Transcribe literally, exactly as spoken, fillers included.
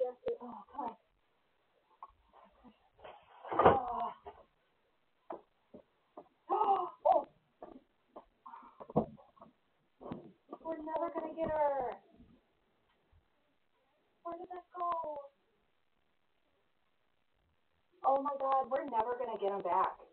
Oh, come on. Oh. Oh. We're never gonna get her. Where did that go? Oh my God, we're never gonna get him back.